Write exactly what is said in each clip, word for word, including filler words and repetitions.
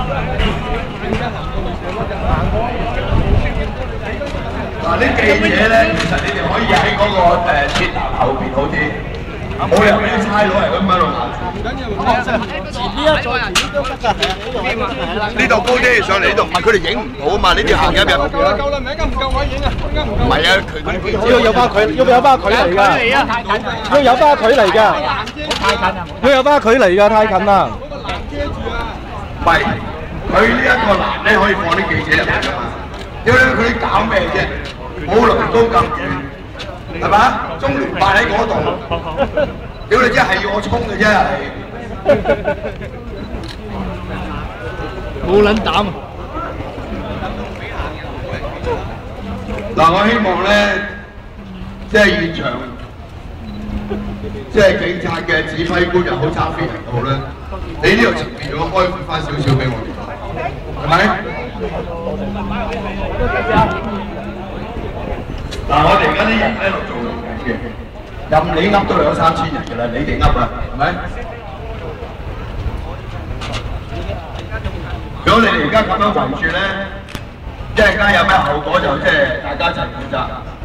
嗱，啲記者咧，其實你哋可以喺嗰個誒鐵欄後邊好啲，冇理由俾啲差佬係咁喺度壓住。 前呢一再前呢都得㗎，係啊， 呢度高啲，上嚟呢度唔係佢哋影唔到啊嘛，呢啲行入入。 夠啦夠啦，唔係而家唔夠位影啊，而家唔夠。 唔係啊，佢佢佢要有翻距，要有翻距離㗎，要有翻距離㗎，太近啊！要有翻距離㗎，太近啦。 唔係，佢呢一個欄咧可以放啲記者入嚟㗎嘛。屌你，佢搞咩啫？冇輪都咁遠，係嘛？中聯辦喺嗰度，屌你真係要我衝嘅啫， 冇撚膽啊！ 嗱，我希望咧，即係現場，即係警察嘅指揮官又好，揸飛人好咧，你呢度前面要開闊翻少少俾我哋，係咪？嗱，我哋而家啲人喺度做緊嘅，任你噏都兩三千人㗎啦，你哋噏啦，係咪？如果你哋而家咁樣圍住咧，一陣間有咩後果就即係大家一齊負責。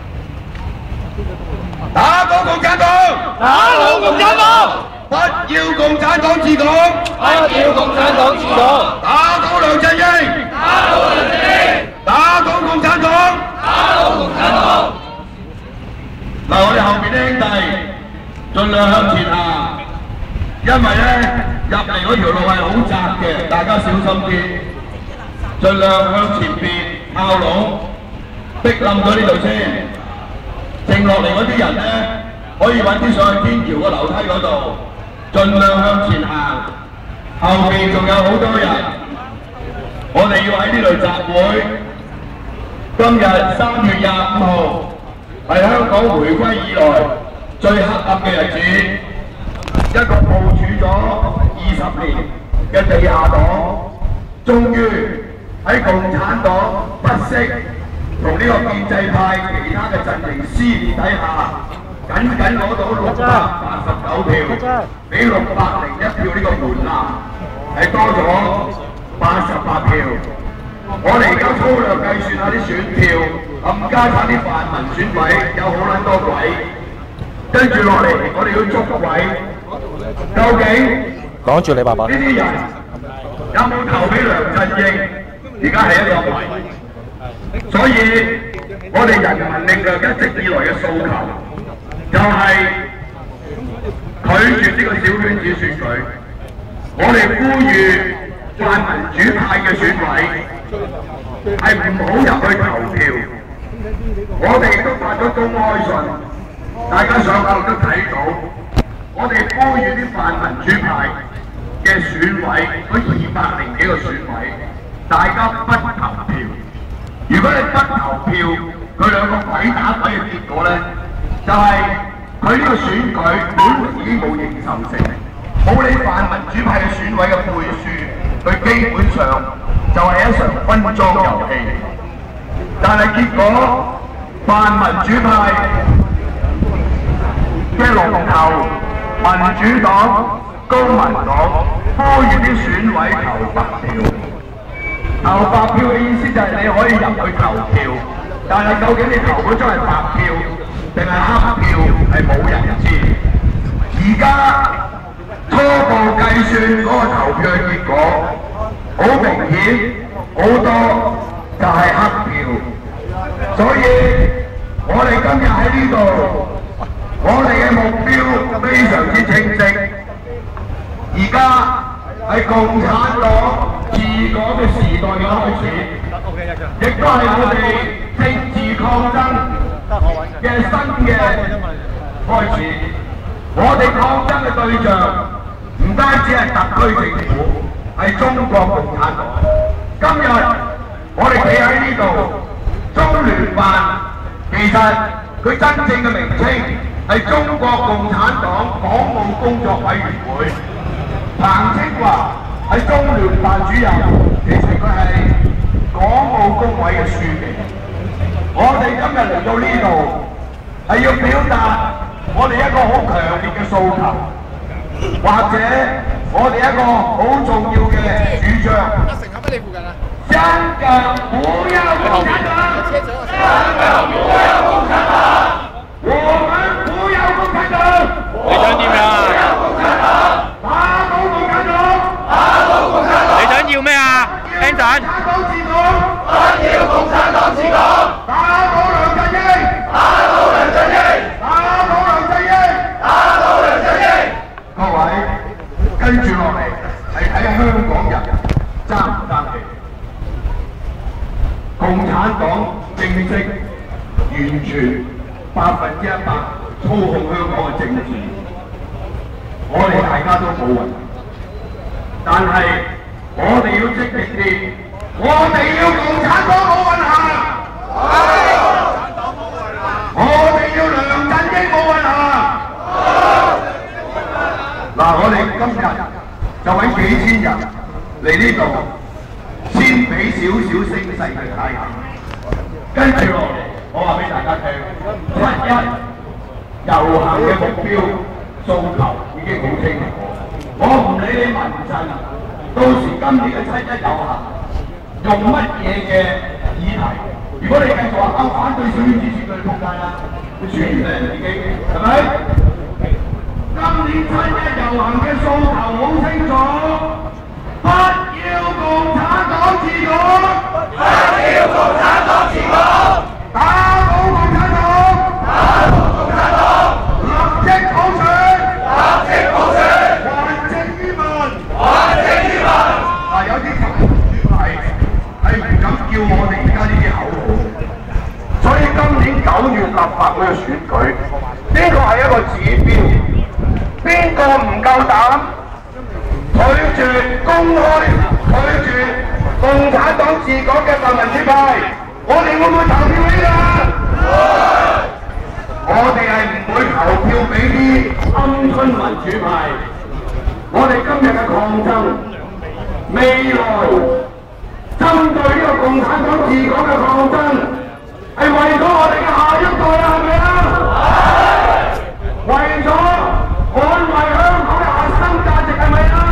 打倒共產黨！ 打倒共產黨！ 不要共產黨治港！ 不要共產黨治港！ 打倒梁振英！ 打倒梁振英！ 打倒共產黨！ 打倒共產黨！ 嗱，我哋後邊啲兄弟盡量向前行，因為咧入嚟嗰條路係好窄嘅，大家小心啲，盡量向前邊靠攏，逼冧咗呢度先。剩落嚟嗰啲人咧，可以揾啲上去天橋個樓梯嗰度，盡量向前行。後面仲有好多人，我哋要喺呢度集會。今日三月廿五號係香港回歸以來最黑暗嘅日子，一個部署咗二十年嘅地下黨，終於喺共產黨不惜同呢個建制派其他嘅陣營撕裂底下，僅僅攞到六百八十九票，比六百零一票呢個門檻係多咗八十八票。我哋而家粗略計算下啲選票，冚家產啲泛民選委有好撚多鬼，跟住落嚟我哋要捉鬼，究竟講住你爸爸。 呢啲人有冇投俾梁振英？而家係一個謎。所以我哋人民力量一直以來嘅訴求，就係拒絕呢個小圈子選舉。我哋呼籲泛民主派嘅選委係唔好入去投票。我哋亦都發咗公開信，大家上網都睇到。我哋呼籲啲泛民主派嘅選委，嗰二百零幾個選委，大家不投票。如果你不投票，佢兩個鬼打鬼嘅結果咧，就係佢呢個選舉本來已經冇認受性，冇你泛民主派嘅選委嘅背書，佢基本上就係一場分贓遊戲。但係結果泛民主派嘅龍頭民主黨、公民黨呼籲啲選委投白票。投白票嘅意思就係你可以入去投票，但係究竟你投嗰張係白票定係黑票係冇人知。而家初步計算嗰個投票嘅結果，好明顯好多就係黑票。所以我哋今日喺呢度，我哋嘅目標非常之清晰。而家係共產黨治港嘅時代嘅開始，亦都係我哋政治抗爭嘅新嘅開始。我哋抗爭嘅對象唔單止係特區政府，係中國共產黨。今日我哋企喺呢度，中聯辦其實佢真正嘅名稱係中國共產黨港澳工作委員會。彭清華係中聯辦主任，其實佢係港澳工委嘅書記。我哋今日嚟到呢度係要表達我哋一個好強烈嘅訴求，或者我哋一個好重要嘅主張。 阿成喺乜你附近啊？ 香港不要共產黨，香港不要共產黨，我們不要共產黨。 你想點啊？ 打倒共產黨，打倒共產黨。 你想要咩啊 ，Anson？ 不要共產黨治港，打倒梁振英，打倒梁振英，打倒梁振英，打倒梁振英。各位，跟住落嚟係睇香港人爭唔爭氣。共產黨正式完全百分之一百操控香港嘅政治，我哋大家都冇問題，但係我哋要積極啲，我哋要共產黨冇運行，我哋要梁振英冇運行。嗱，我哋今日就揾幾千人嚟呢度。先俾少少聲勢佢睇下，跟住落嚟，我話俾大家聽，七一遊行嘅目標訴求已經好清楚。我唔理你民陣，到時今年嘅七一遊行用乜嘢嘅議題？如果你繼續話啊反對小圈子選舉，仆街啦，你選完咧已經係咪？今年七一遊行嘅訴求好清楚。不要共產黨治港，不要共產黨治港，打倒共產黨，打倒共產黨，立即普選，立即普選，還政於民，還政於民。嗱，有啲同係係唔敢叫我哋而家呢啲口號，所以今年九月立法會嘅選舉，呢個係一個指標，邊個唔夠膽？拒絕公開，拒絕共產黨治港嘅泛民主派，我哋會唔會投票呢㗎？我哋係唔會投票俾啲鵪鶉民主派。我哋今日嘅抗爭，未來針對呢個共產黨治港嘅抗爭，係為咗我哋嘅下一代啊，係咪啊？係。為咗捍衛香港嘅核心價值，係咪啊？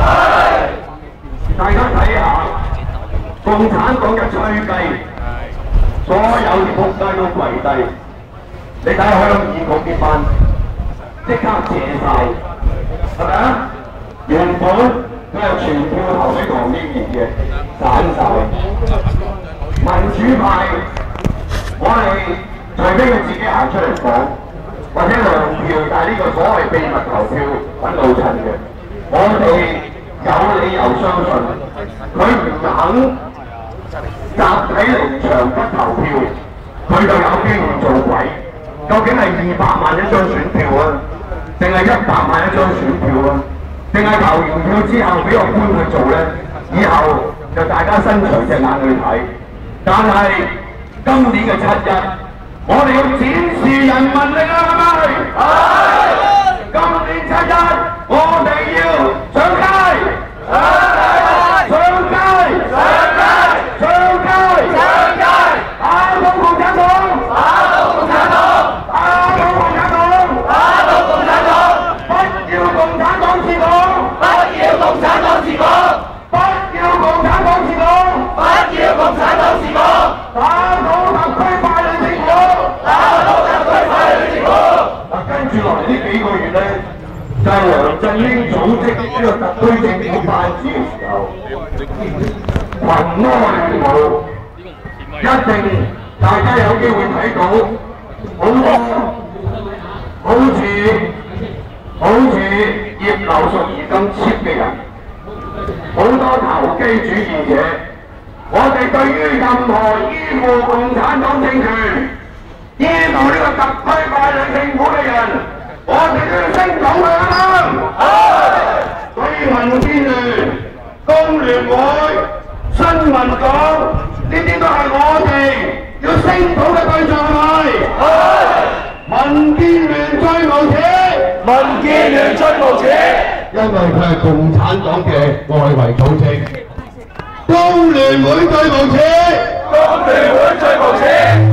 大家睇下共產黨嘅吹雞，所有啲仆街都跪低。你睇下鄉議局啲班，即刻謝晒，係咪啊？原本佢係全票投俾唐英年嘅，散晒。民主派，我哋除非佢自己行出嚟講，或者兩票，但係呢個所謂秘密投票揾老襯嘅，我哋。有理由相信佢唔肯集體離場不投票，佢就有機會做鬼。究竟係二百萬一張選票啊，定係一百萬一張選票啊？定係投完票之後俾個官去做咧？以後就大家伸長隻眼去睇。但係今年嘅七一，我哋要展示人民力啊，係咪？係。今年七一，我哋要上街。上街！上街！上街！上街！上街！打倒共產黨！打倒共產黨！打倒共產黨！打倒共產黨！不要共產黨治港！不要共產黨治港！不要共產黨治港！不要共產黨治港！打倒特區傀儡政府！打倒特區傀儡政府！嗱，跟住落嚟呢幾個月咧。就係梁振英組織呢個特區政府班子嘅時候，群魔亂舞，一定大家有機會睇到好多好似好似葉劉淑儀咁 cheap 嘅人，好多投機主義者。我哋對於任何依附共產黨政權、依附呢個特區傀儡政府嘅人，我哋都要聲討佢啊！所以民建聯、工聯會、新民黨呢啲都係我哋要聲討嘅對象，係咪？民建聯最無恥，民建聯最無恥，因為佢係共產黨嘅外圍組織。工聯會最無恥，工聯會最無恥。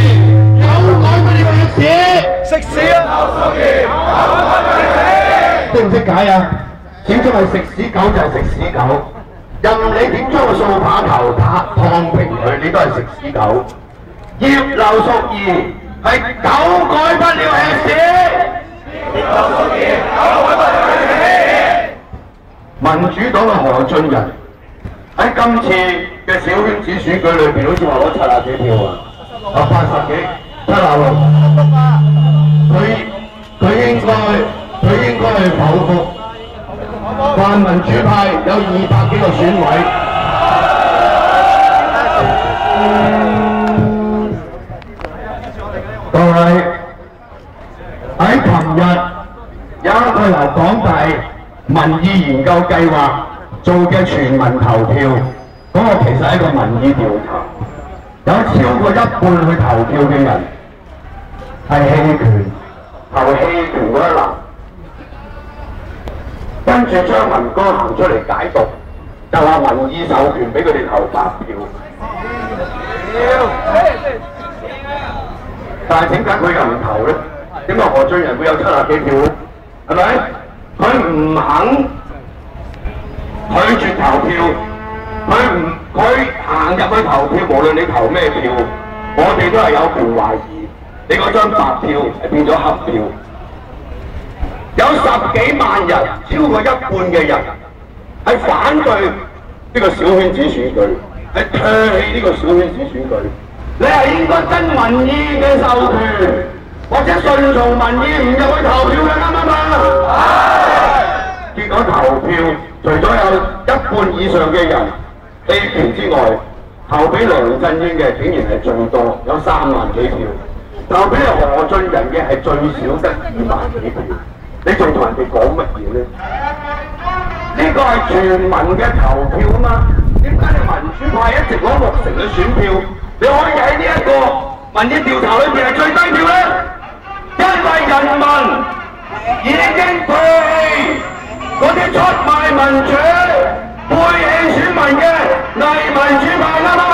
食屎啊！劉淑儀有改不了識唔識解啊？小聰係食屎狗就係食屎狗，任你點將個掃把頭拍燙平佢，你都係食屎狗。葉劉淑儀係狗改不了吃屎。葉劉淑儀狗改不了吃屎。民主黨嘅何俊仁喺今次嘅小圈子選舉裏邊，好似話攞七廿幾票啊，有八十幾、七廿六。佢佢應該佢應該去否決。泛民主派有二百幾個選委。各位喺琴日有一個由港大民意研究計劃做嘅全民投票，嗰、那個其實係一個民意調查，有超過一半去投票嘅人係棄權，投棄權嗰一欄。跟住張文光行出嚟解讀，就話民意授權俾佢哋投白票。但係點解佢又唔投咧？點解何俊仁會有七十幾票咧？係咪？佢唔肯拒絕投票，佢唔佢行入去投票，無論你投咩票，我哋都係有權懷疑你嗰張白票係變咗黑票。有十幾萬人，超過一半嘅人係反對呢個小圈子選舉，係唾棄呢個小圈子選舉。你係應該跟民意嘅授權，或者順從民意唔入去投票嘅，啱唔啱啊？結果投票除咗有一半以上嘅人棄權之外，投俾梁振英嘅竟然係最多，有三萬幾票；投俾何俊仁嘅係最少得二萬幾票。你仲同人哋講乜嘢咧？呢個係全民嘅投票啊嘛，點解你民主派一直攞六成嘅選票，你可以喺呢一個民意調查裏邊係最低票咧？因為人民已經唾棄嗰啲出賣民主、背棄選民嘅偽民主派啦嘛。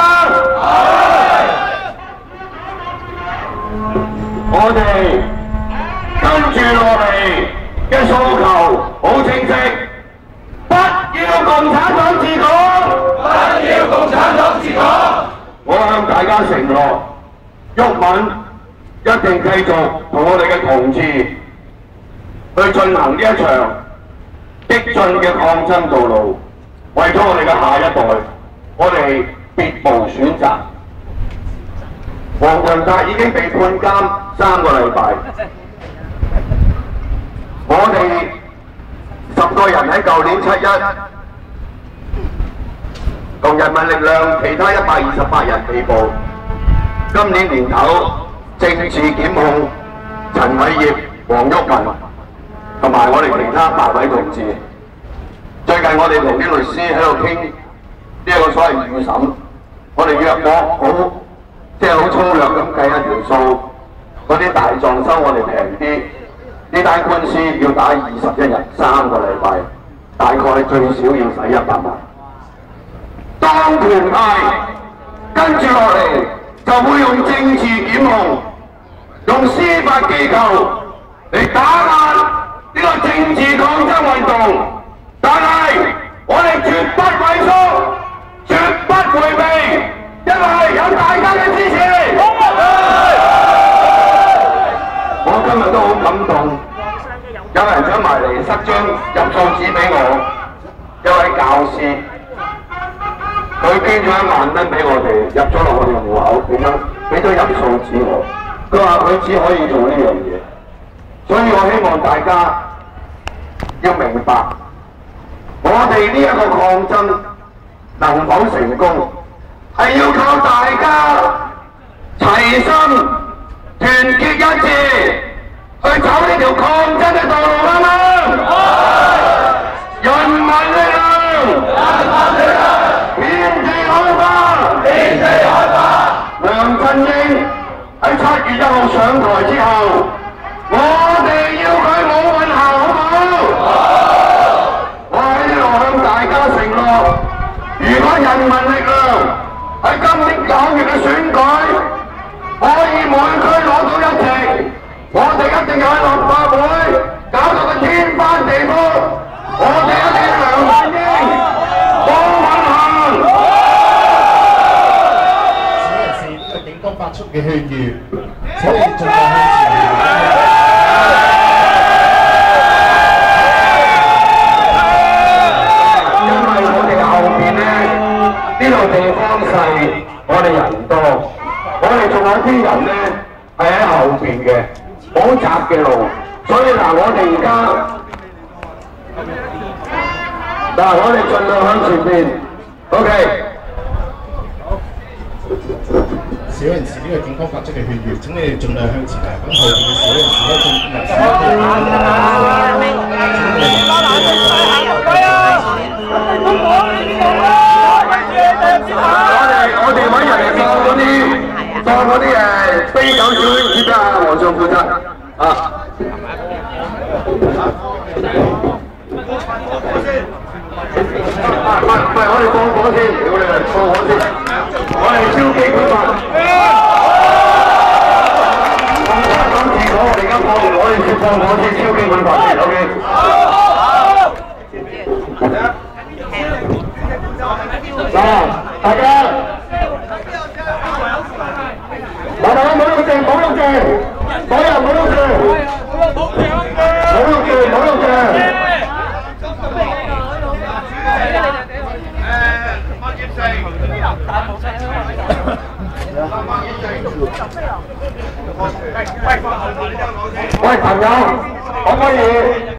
我哋跟住落嚟嘅訴求好清晰，不要共產黨治港，不要共產黨治港。我向大家承諾，毓民一定繼續同我哋嘅同志去進行呢一場激進嘅抗爭道路，為咗我哋嘅下一代，我哋別無選擇。黃洋達已經被判監三個禮拜。我哋十個人喺舊年七一同人民力量其他一百二十八人被捕，今年年頭政治檢控陳偉業、黃毓民同埋我哋其他八位同志。最近我哋同啲律師喺度傾呢一個所謂預審，我哋約我好即係好粗略咁計一條數，嗰啲大狀收我哋平啲。呢單官司要打二十一日，三個禮拜，大概最少要使一百萬。當權派跟住落嚟就會用政治檢控，用司法機構嚟打壓呢個政治抗爭運動，但係我哋絕不畏縮，絕不迴避，因為有大家嘅支持。我今日都好感動，有人想埋嚟塞張入數紙俾我，一位教師，佢捐咗一萬蚊俾我哋，入咗落我哋戶口，點樣俾咗入數紙我？佢話佢只可以做呢樣嘢，所以我希望大家要明白，我哋呢一個抗爭能否成功，係要靠大家齊心。團結一致去走呢條抗爭嘅道路啦嘛！人民力量，人民力量，遍地開花，遍地開花。梁振英喺七月一號上台之後，我哋要佢冇運行，好唔好？我喺呢度向大家承諾，如果人民力量喺今年九月嘅選舉可以每區攞到一席，我哋一定要喺立法會搞到個天班地方，我哋一定梁振英幫揾行。 小人士呢個警方發出嘅勸喻，請你盡快向前。呢度地方細，我哋人多，我哋仲有啲人咧係喺後邊嘅，好窄嘅路，所以嗱，我哋而家嗱，我哋盡量向前邊 ，OK。小人士呢個警方發出嘅勸喻，請你哋盡量向前行，咁後邊嘅小人士咧盡量小我哋我哋揾人嚟放嗰啲放嗰啲誒飛狗小圈子俾阿黃尚負責啊！唔係唔係，我哋放火先，我哋放火先，我哋超基本法。今次講我哋而家放，我哋先放火先，超基本法先 ，OK。嗱，大家，嗱，大家唔好喐住，唔好喐住，所有人唔好喐住，唔好喐住，唔好喐住。喂，朋友。